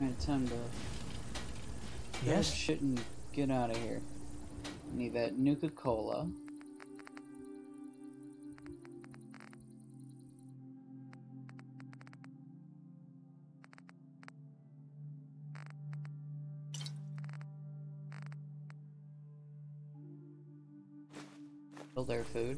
Alright, time to grab shit and get out of here. Need that Nuka-Cola. Build their food.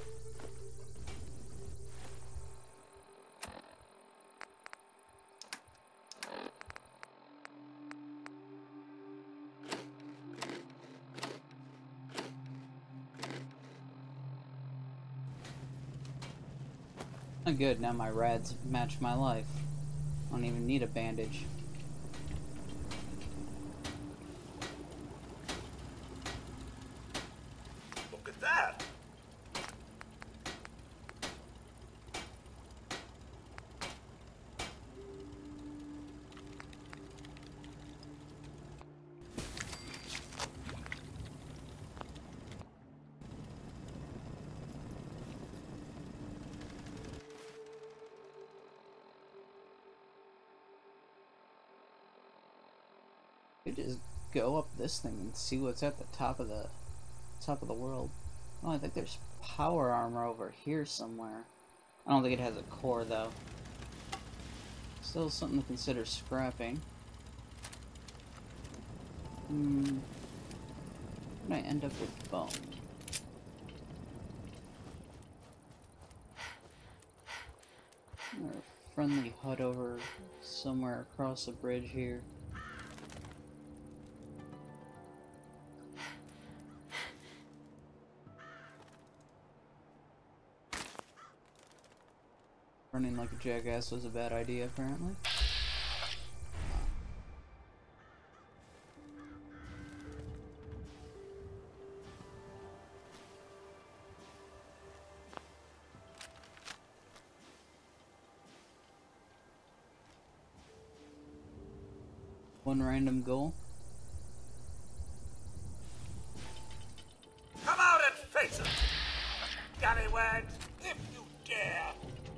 Oh, good, now my rads match my life. I don't even need a bandage. Look at that! You just go up this thing and see what's at the top of the world. Oh, I think there's power armor over here somewhere. I don't think it has a core though. Still something to consider scrapping. When I end up with bone. Or a friendly hut over somewhere across the bridge here. Running like a jackass was a bad idea, apparently. One random goal. Come out and face it! Scallywags, if you dare!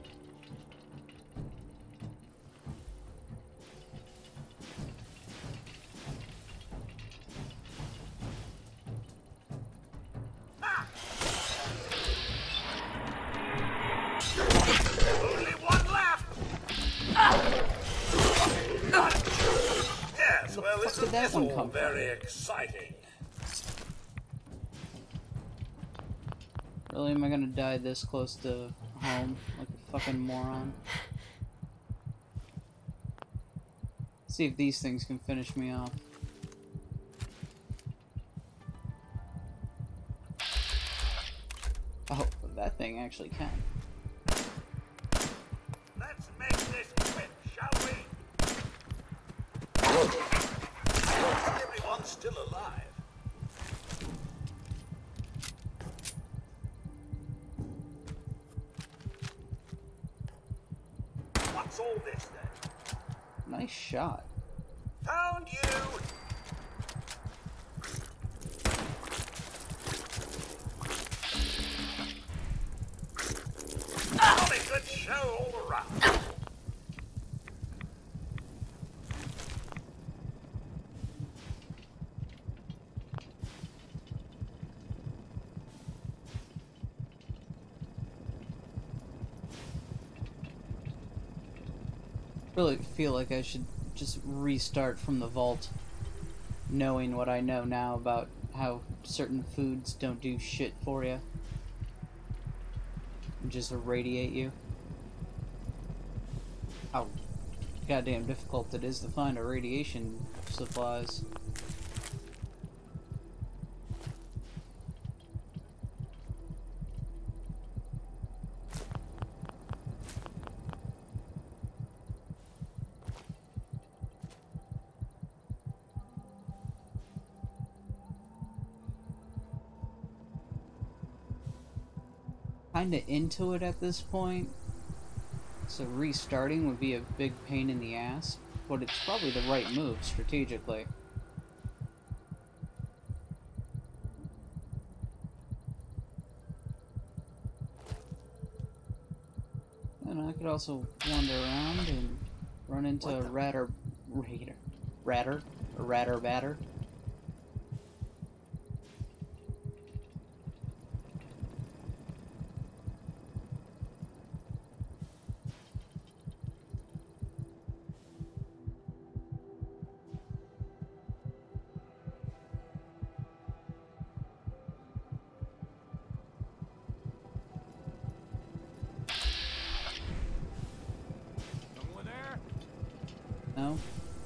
Only one left! Yes, well, isn't that this one all come from? very exciting? Really, am I gonna die this close to home? Like a fucking moron? See if these things can finish me off. Oh, that thing actually can. Let's make this quick, shall we? Everyone's still alive. What's all this then? Nice shot. Found you! Jolly good show all around. Really feel like I should just restart from the vault, knowing what I know now about how certain foods don't do shit for you. And just irradiate you. How goddamn difficult it is to find irradiation supplies. Kinda into it at this point, so restarting would be a big pain in the ass, but it's probably the right move strategically. And I could also wander around and run into rat or Raider. Ratter? Or ratter batter? Someone there? No?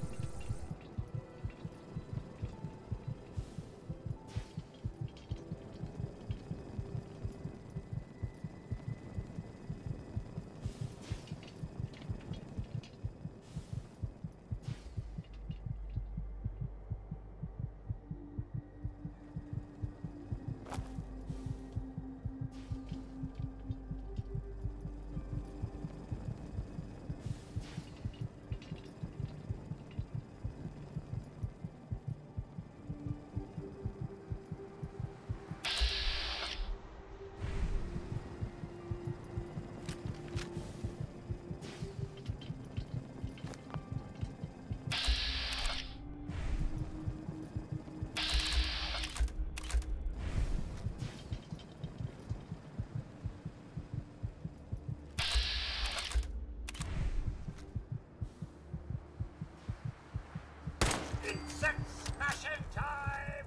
Insect smashing time!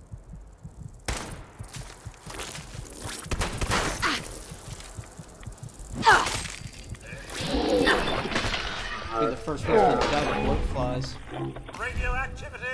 Be the first person to die with bloat flies. Radioactivity!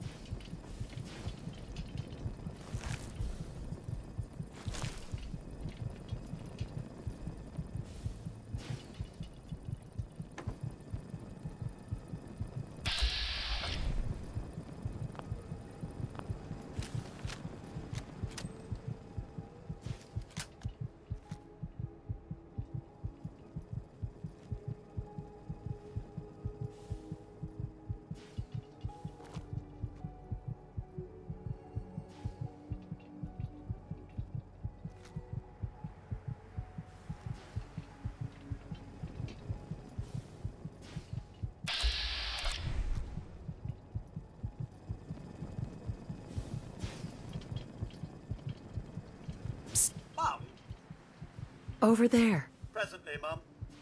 Mom! Over there. Presently, Mum.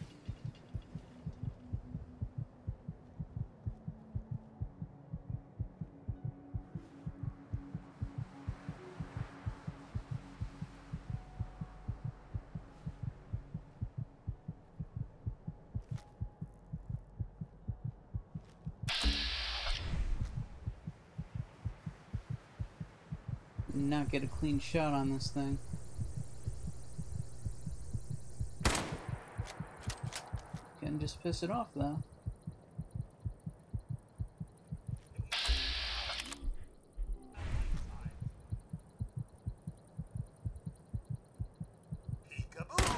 Not get a clean shot on this thing. Can just piss it off though. Peekaboo!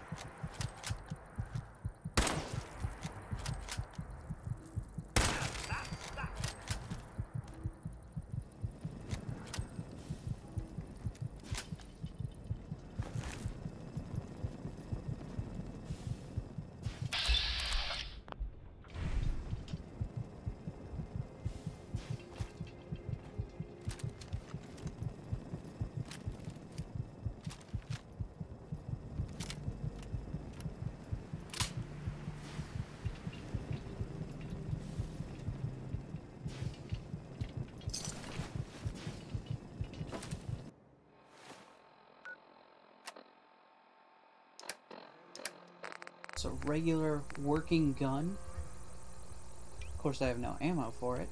It's a regular working gun. Of course, I have no ammo for it.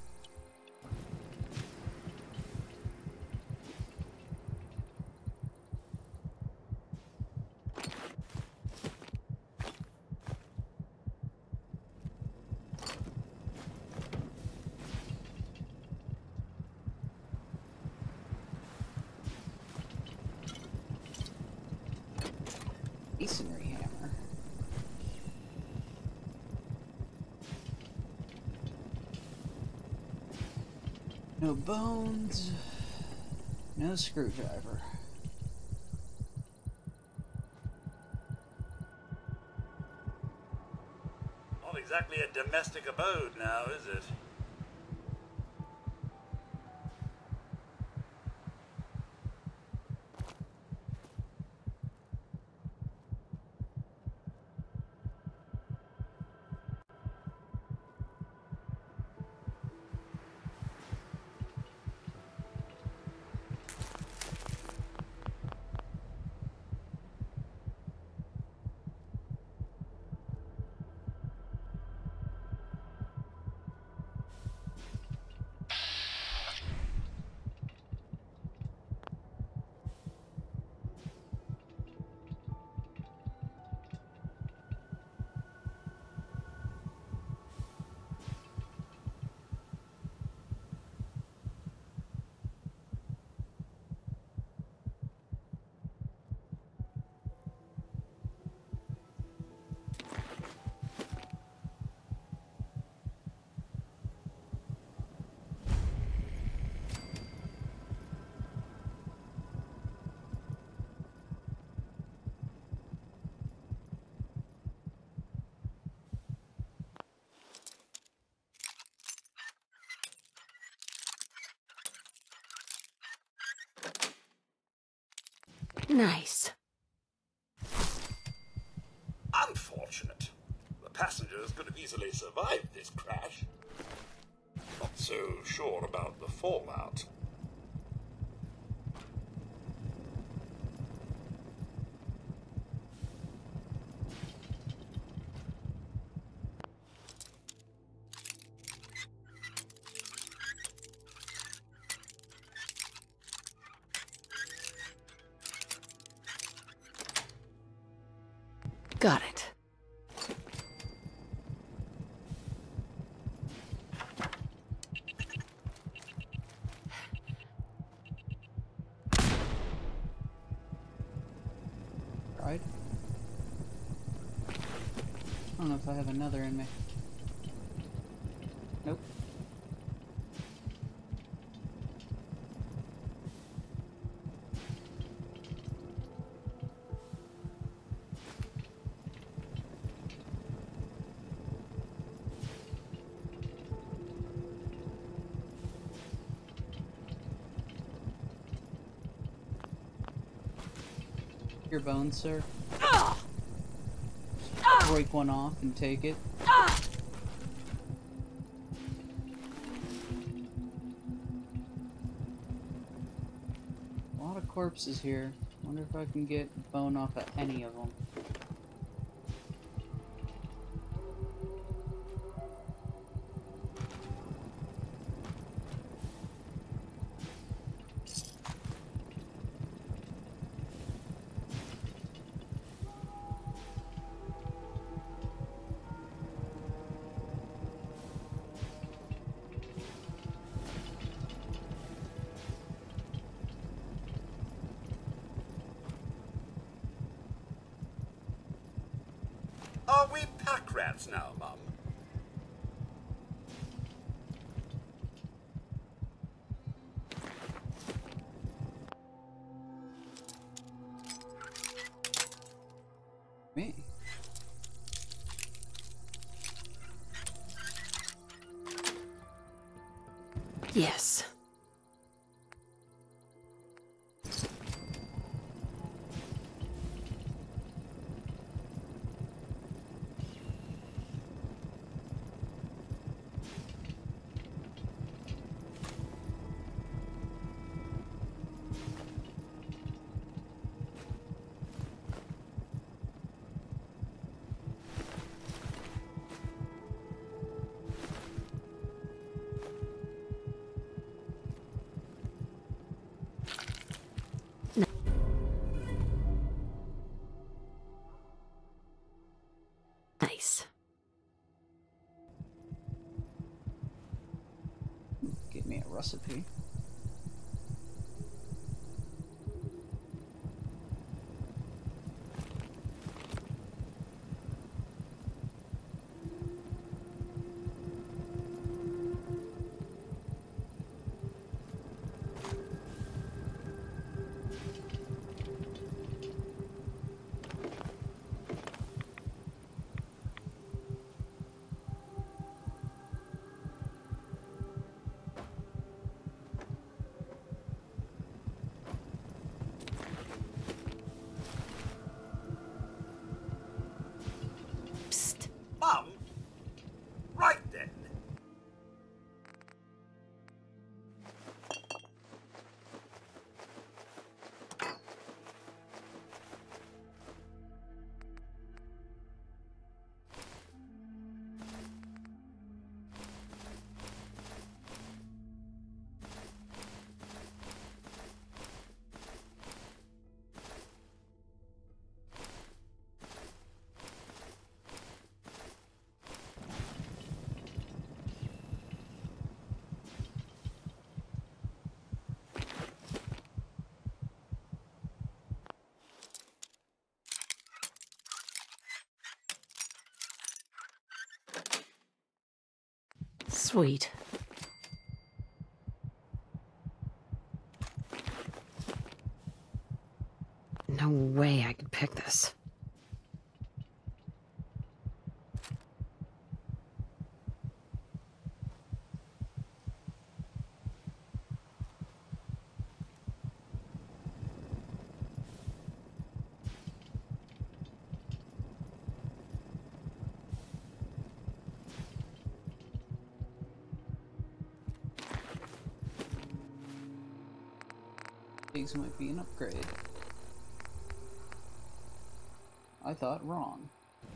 Masonry hammer. No bones. No screwdriver. Not exactly exactly a domestic abode now, is it? Nice. Unfortunate. The passengers could have easily survived this crash. Not so sure about the fallout. Got it. Right? I don't know if I have another in me. Nope. Your bones, sir. Break one off and take it. A lot of corpses here. Wonder if I can get bone off of any of them. Are we pack rats now, Mum? Me? Yes. Nice. Give me a recipe. Sweet. No way I could pick this. These might be an upgrade. I thought wrong.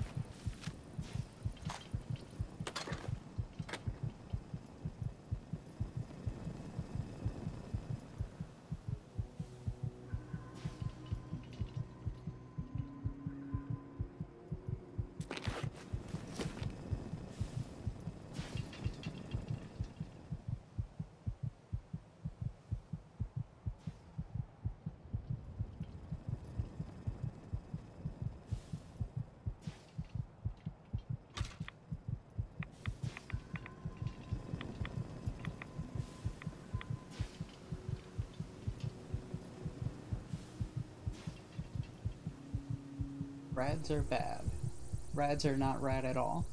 Rads are bad. Rads are not rad at all.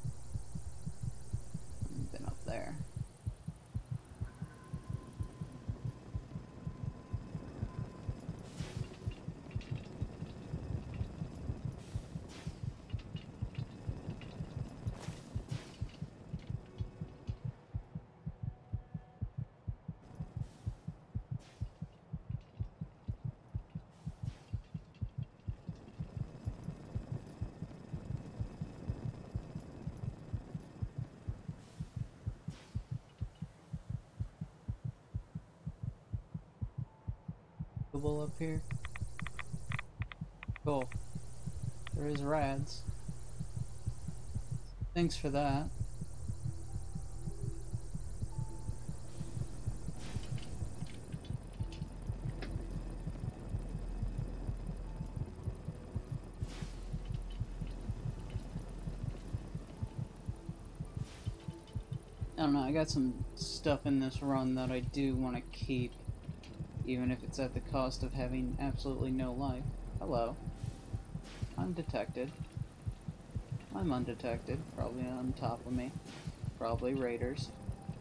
Been up there. Up here. Cool. There is rads. Thanks for that. I don't know, I got some stuff in this run that I do want to keep. Even if it's at the cost of having absolutely no life. Hello. I'm detected. I'm undetected. Probably on top of me. Probably raiders.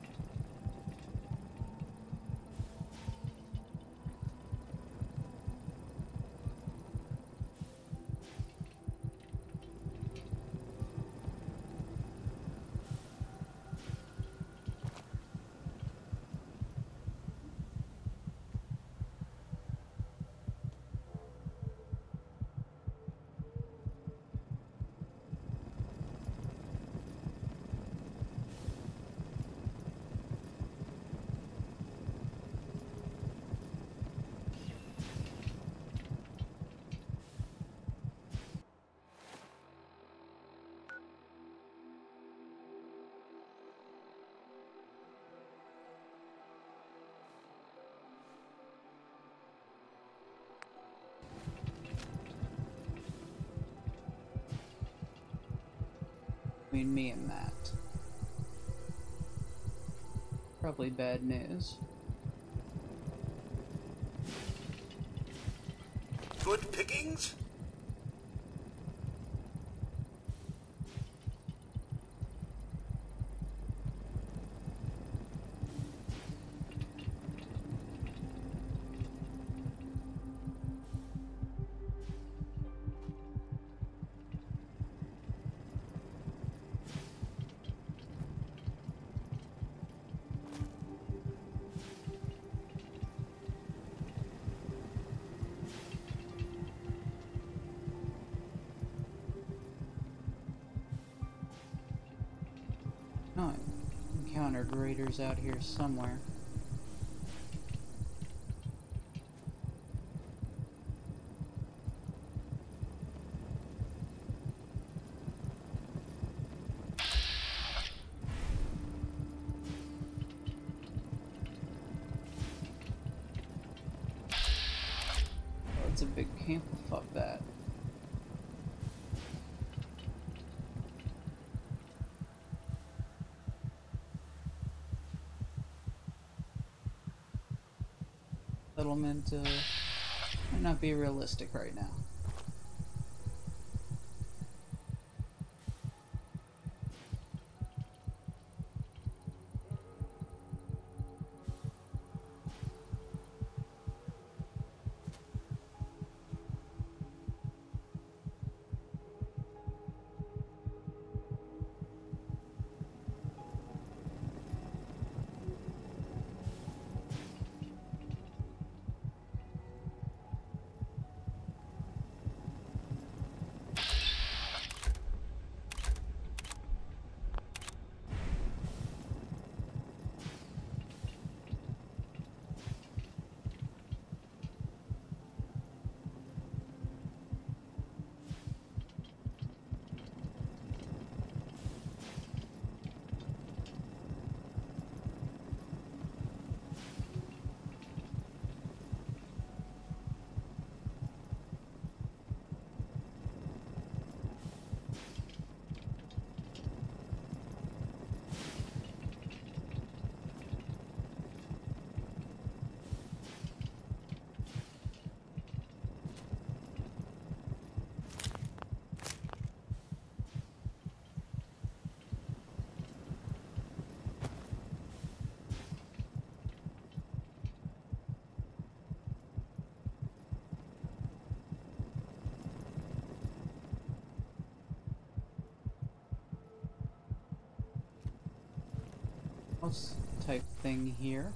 Between me and Matt. Probably bad news. Good pickings? Oh, I encountered raiders out here somewhere. Oh, it's a big camp. Fuck that. settlement might not be realistic right now. House type thing here.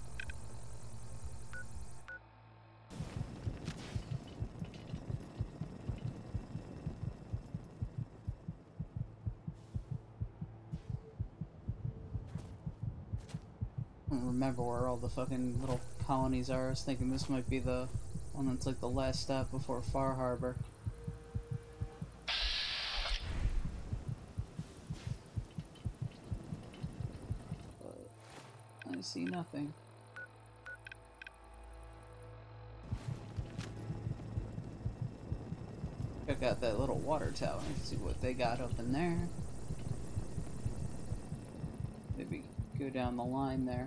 I don't remember where all the fucking little colonies are. I was thinking this might be the one that's like the last stop before Far Harbor. But I see nothing. Check out that little water tower and see what they got up in there. Maybe go down the line there.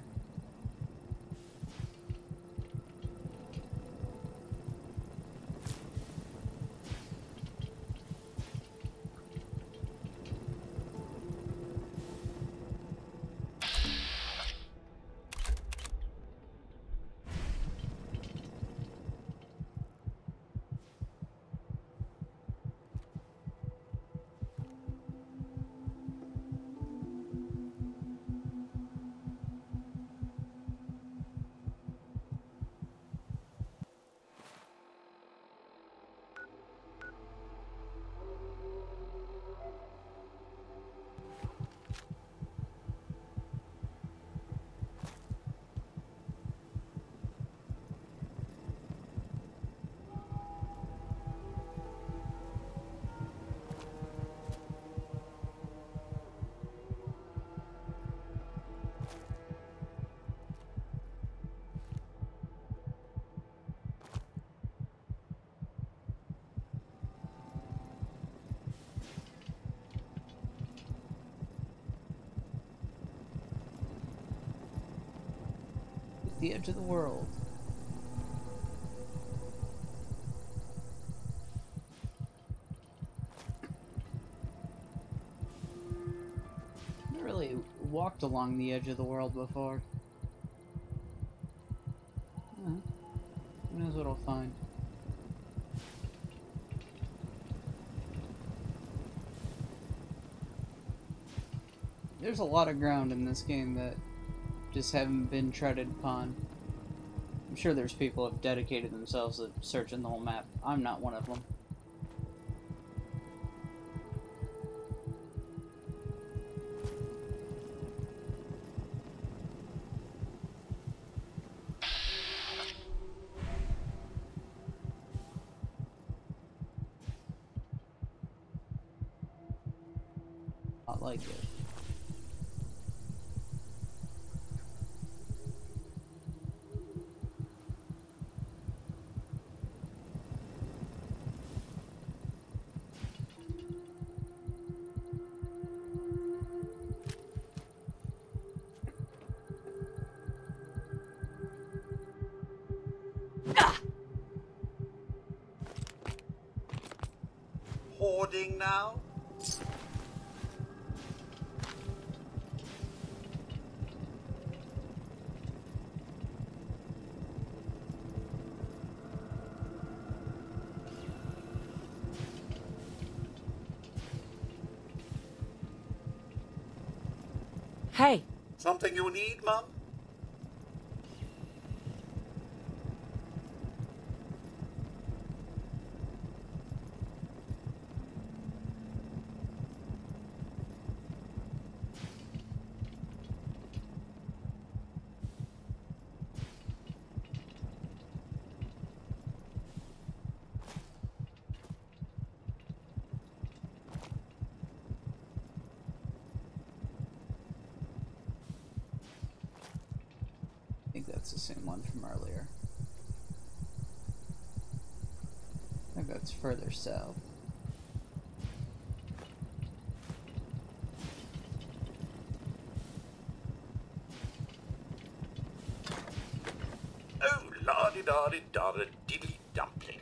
The edge of the world. I never really walked along the edge of the world before. Who knows what I'll find. There's a lot of ground in this game that just haven't been treaded upon. I'm sure there's people who have dedicated themselves to searching the whole map. I'm not one of them. Not like it. nodding now? Hey. Something you need, Mum? I think that's the same one from earlier. I think that's further south. Oh, la-di-da-di-da-da diddly dumpling.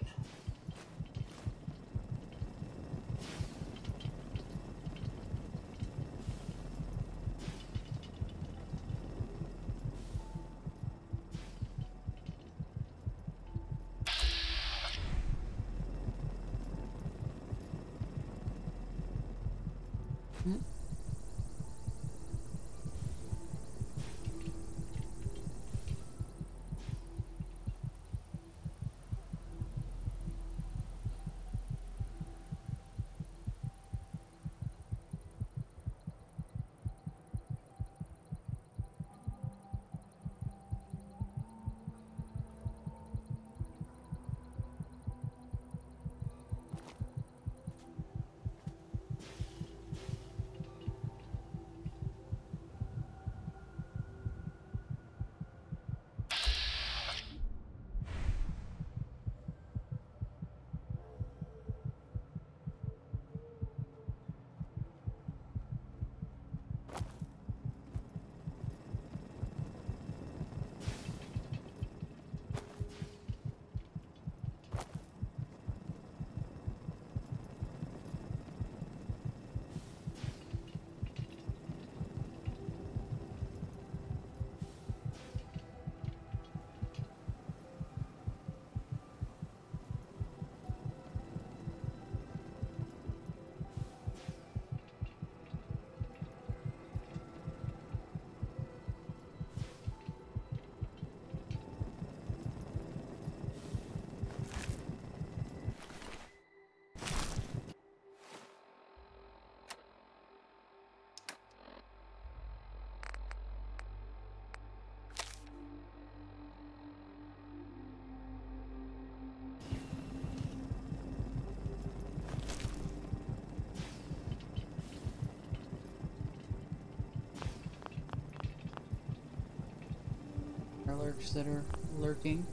Lurks that are lurking.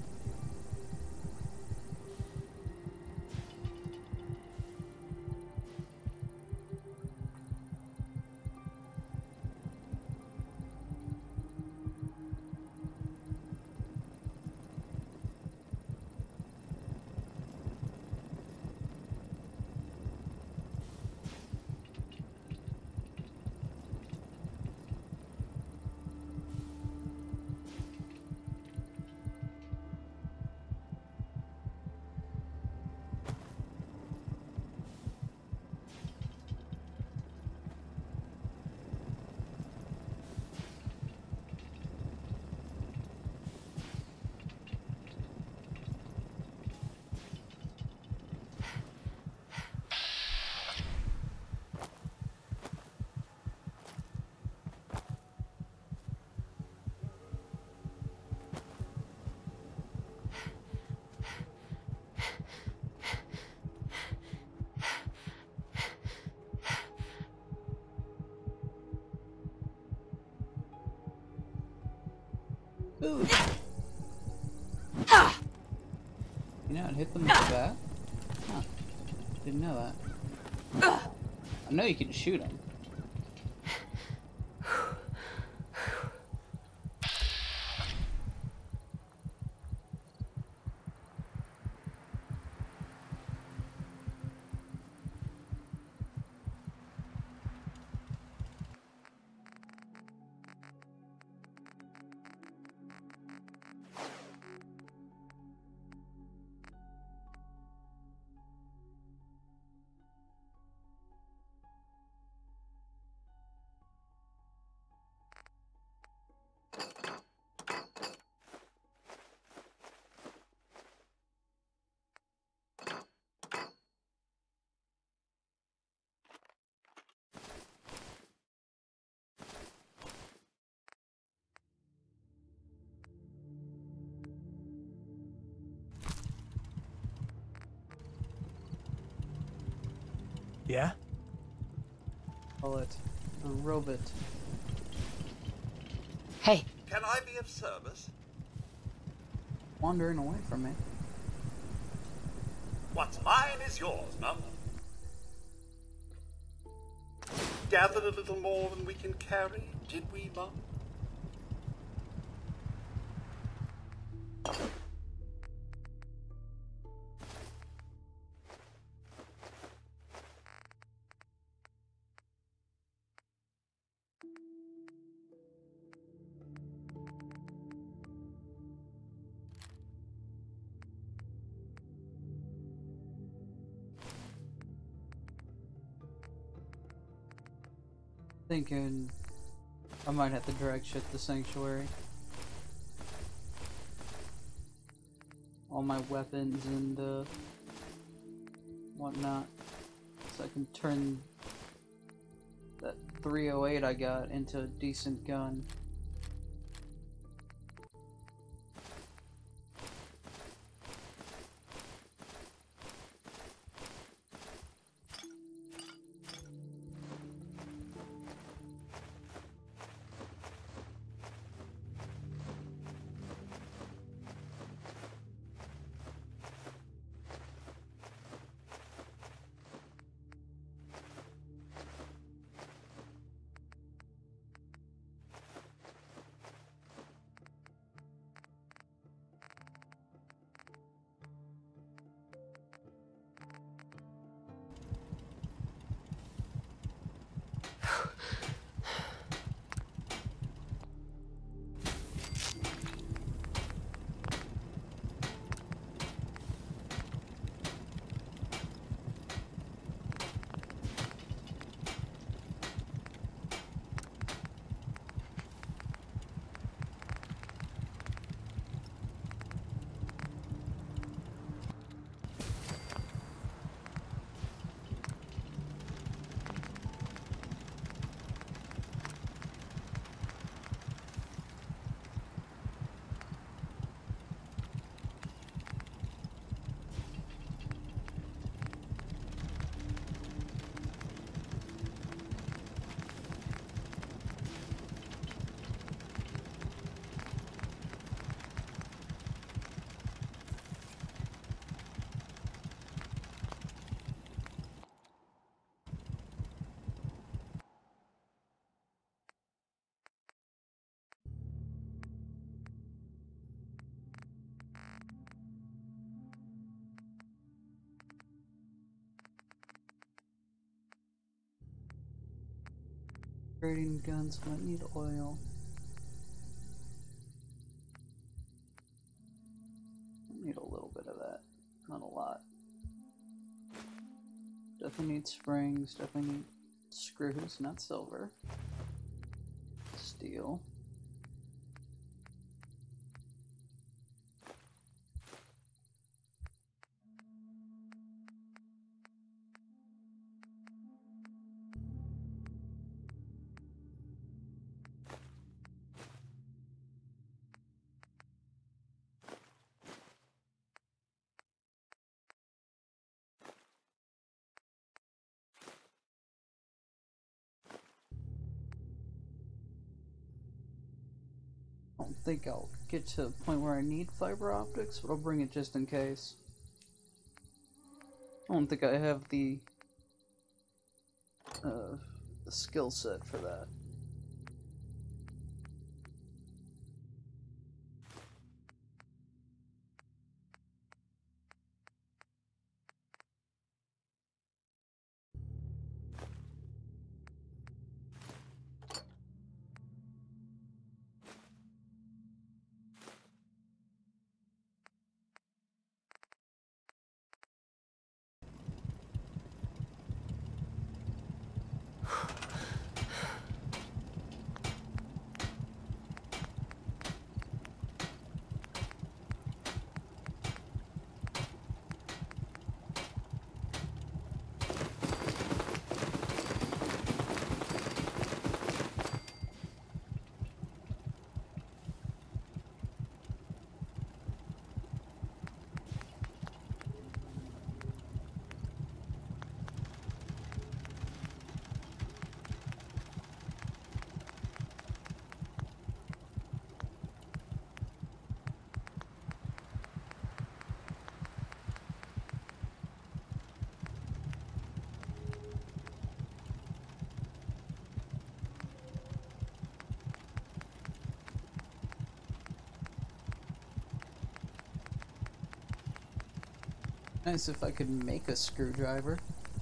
Ooh. You know, it hit them like that. Huh. Didn't know that. I know you can shoot them. Yeah? Call it the robot. Hey, Can I be of service? Wandering away from me. What's mine is yours, Mum. Gathered a little more than we can carry, did we, Mum? Thinking I might have to drag shit to Sanctuary. All my weapons and whatnot. So I can turn that 308 I got into a decent gun. Trading guns might need oil. Need a little bit of that, not a lot. Definitely need springs, definitely need screws, not silver. Steel. I don't think I'll get to the point where I need fiber optics, but I'll bring it just in case. I don't think I have the skill set for that. Nice if I could make a screwdriver.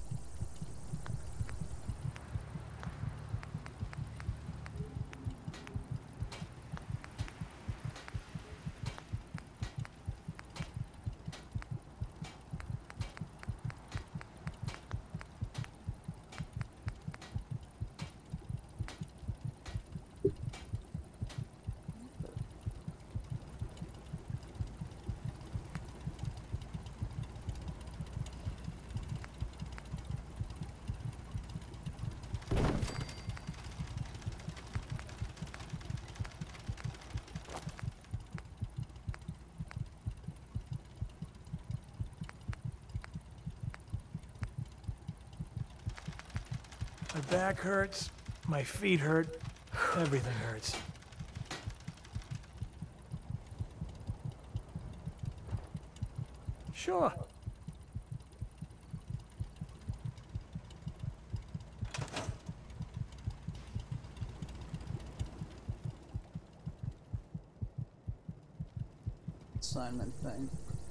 My back hurts, my feet hurt, everything hurts. Sure. Assignment thing.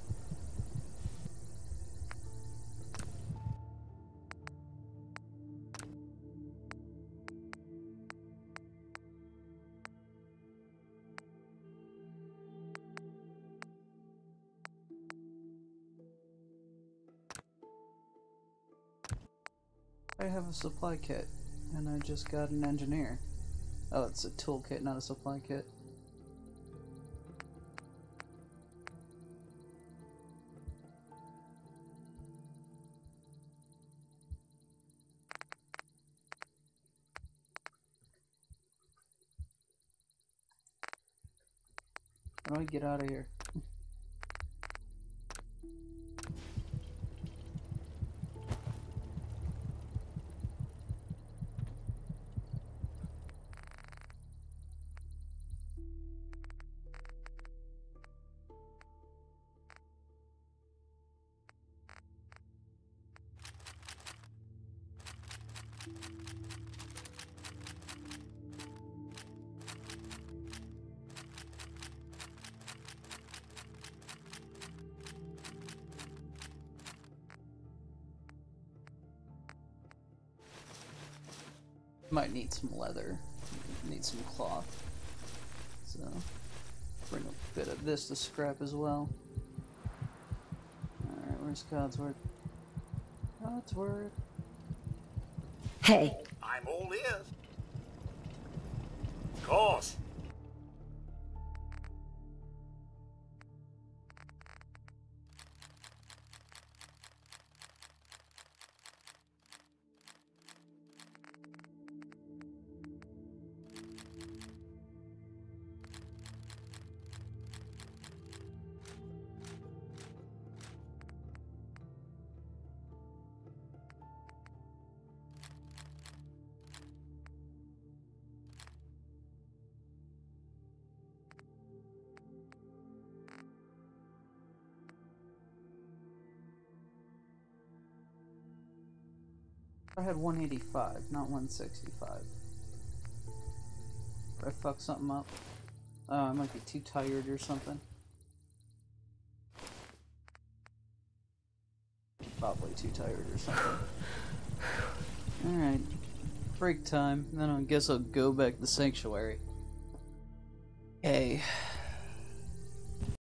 I have a supply kit, and I just got an engineer. Oh, it's a toolkit, not a supply kit. How do I get out of here? Might need some leather, need some cloth, so bring a bit of this to scrap as well. Alright, where's Codsworth? Codsworth! Hey, I'm all ears. Of course. I had 185, not 165. Did I fuck something up? Oh, I might be too tired or something. Probably too tired or something. Alright. Break time. Then I guess I'll go back to Sanctuary. Okay.